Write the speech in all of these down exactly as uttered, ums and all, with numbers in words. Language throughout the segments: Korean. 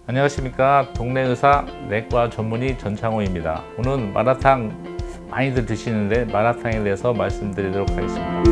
안녕하십니까. 동네 의사 내과 전문의 전창호입니다. 오늘 마라탕 많이들 드시는데 마라탕에 대해서 말씀드리도록 하겠습니다.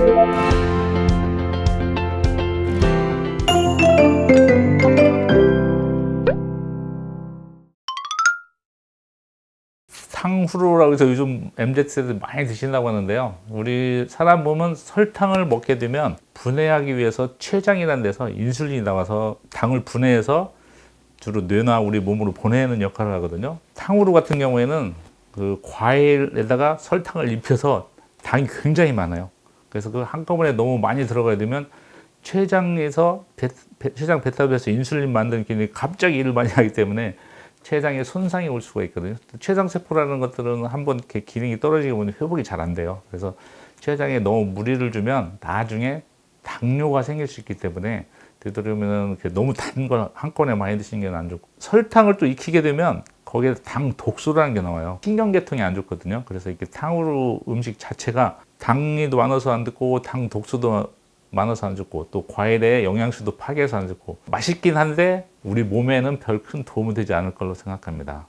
탕후루라고 해서 요즘 엠지 세대들 많이 드신다고 하는데요. 우리 사람 몸은 설탕을 먹게 되면 분해하기 위해서 췌장이라는 데서 인슐린이 나와서 당을 분해해서 주로 뇌나 우리 몸으로 보내는 역할을 하거든요. 탕후루 같은 경우에는 그 과일에다가 설탕을 입혀서 당이 굉장히 많아요. 그래서 그 한꺼번에 너무 많이 들어가야 되면 췌장에서 배, 배, 췌장 베타도에서 인슐린 만드는 기능이 갑자기 일을 많이 하기 때문에 췌장에 손상이 올 수가 있거든요. 췌장세포라는 것들은 한번 기능이 떨어지게 보면 회복이 잘 안 돼요. 그래서 췌장에 너무 무리를 주면 나중에 당뇨가 생길 수 있기 때문에 되도록이면 너무 단 걸 한꺼번에 많이 드시는 게 안 좋고, 설탕을 또 익히게 되면 거기에 당 독소라는 게 나와요. 신경계통이 안 좋거든요. 그래서 이렇게 탕후루 음식 자체가 당이 많아서 안 좋고 당 독소도 많아서 안 좋고 또 과일에 영양소도 파괴해서 안 좋고 맛있긴 한데 우리 몸에는 별 큰 도움이 되지 않을 걸로 생각합니다.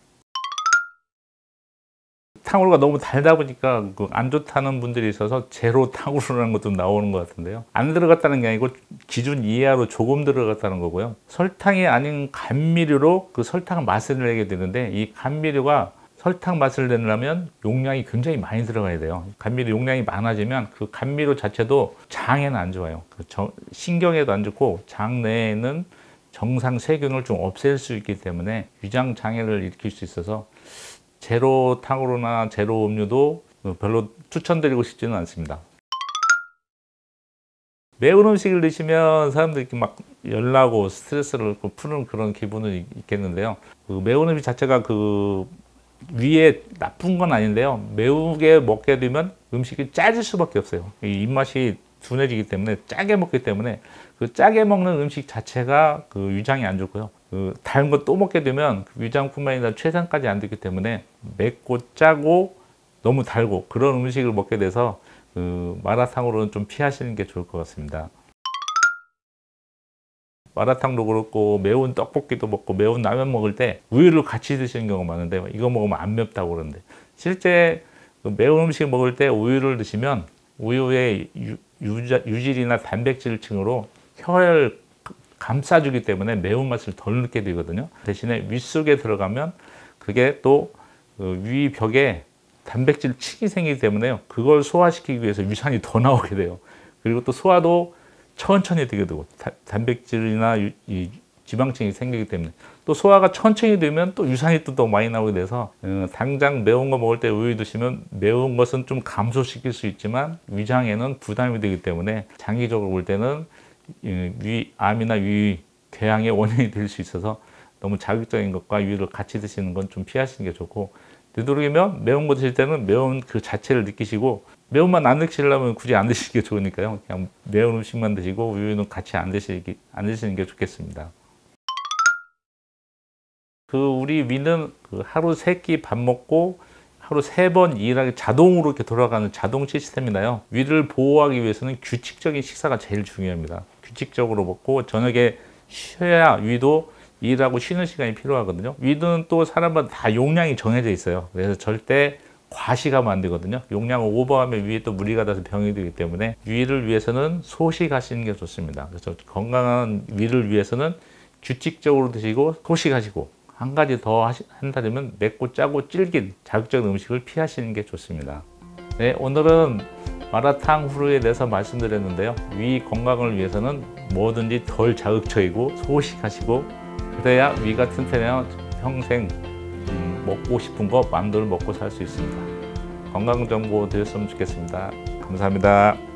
탕후루가 너무 달다 보니까 안 좋다는 분들이 있어서 제로 탕후루라는 것도 나오는 것 같은데요. 안 들어갔다는 게 아니고 기준 이하로 조금 들어갔다는 거고요. 설탕이 아닌 감미료로 그 설탕 맛을 내게 되는데 이 감미료가 설탕 맛을 내려면 용량이 굉장히 많이 들어가야 돼요. 감미료 용량이 많아지면 그 감미료 자체도 장에는 안 좋아요. 신경에도 안 좋고 장 내에는 정상 세균을 좀 없앨 수 있기 때문에 위장 장애를 일으킬 수 있어서 제로 탕후루나 제로 음료도 별로 추천드리고 싶지는 않습니다. 매운 음식을 드시면 사람들이 막 열나고 스트레스를 푸는 그런 기분은 있겠는데요. 그 매운 음식 자체가 그 위에 나쁜 건 아닌데요. 매우게 먹게 되면 음식이 짜질 수밖에 없어요. 이 입맛이 둔해지기 때문에 짜게 먹기 때문에 그 짜게 먹는 음식 자체가 그 위장이 안 좋고요. 그 다른 거 또 먹게 되면 그 위장뿐만 아니라 췌장까지 안 되기 때문에 맵고 짜고 너무 달고 그런 음식을 먹게 돼서 그 마라탕으로는 좀 피하시는 게 좋을 것 같습니다. 마라탕도 그렇고 매운 떡볶이도 먹고 매운 라면 먹을 때 우유를 같이 드시는 경우가 많은데 이거 먹으면 안 맵다고 그러는데 실제 그 매운 음식 먹을 때 우유를 드시면 우유의 유, 유자, 유질이나 단백질층으로 혀를 감싸주기 때문에 매운맛을 덜 느끼게 되거든요. 대신에 윗속에 들어가면 그게 또 위 벽에 단백질 층이 생기기 때문에 그걸 소화시키기 위해서 유산이 더 나오게 돼요. 그리고 또 소화도 천천히 되게 되고 다, 단백질이나 유, 이 지방층이 생기기 때문에 또 소화가 천천히 되면 또 유산이 또 더 많이 나오게 돼서 어, 당장 매운 거 먹을 때 우유 드시면 매운 것은 좀 감소시킬 수 있지만 위장에는 부담이 되기 때문에 장기적으로 볼 때는 위암이나 위 궤양의 원인이 될 수 있어서 너무 자극적인 것과 위를 같이 드시는 건 좀 피하시는 게 좋고, 되도록이면 매운 거 드실 때는 매운 그 자체를 느끼시고 매운맛 안 느끼시려면 굳이 안 드시는 게 좋으니까요. 그냥 매운 음식만 드시고 우유는 같이 안 드시기, 안 드시는 게 좋겠습니다. 그 우리 위는 그 하루 세 끼 밥 먹고 하루 세 번 일하게 자동으로 이렇게 돌아가는 자동 시스템이나요. 위를 보호하기 위해서는 규칙적인 식사가 제일 중요합니다. 규칙적으로 먹고 저녁에 쉬어야 위도 일하고 쉬는 시간이 필요하거든요. 위는 또 사람마다 다 용량이 정해져 있어요. 그래서 절대 과식하면 안 되거든요. 용량을 오버하면 위에 또 무리가 돼서 병이 되기 때문에 위를 위해서는 소식하시는 게 좋습니다. 그래서 건강한 위를 위해서는 규칙적으로 드시고 소식하시고, 한 가지 더 한다면 맵고 짜고 질긴 자극적인 음식을 피하시는 게 좋습니다. 네, 오늘은 마라탕 후루에 대해서 말씀드렸는데요. 위 건강을 위해서는 뭐든지 덜 자극적이고 소식하시고 그래야 위가 튼튼해야 평생 먹고 싶은 거 마음대로 먹고 살 수 있습니다. 건강 정보 드렸으면 좋겠습니다. 감사합니다.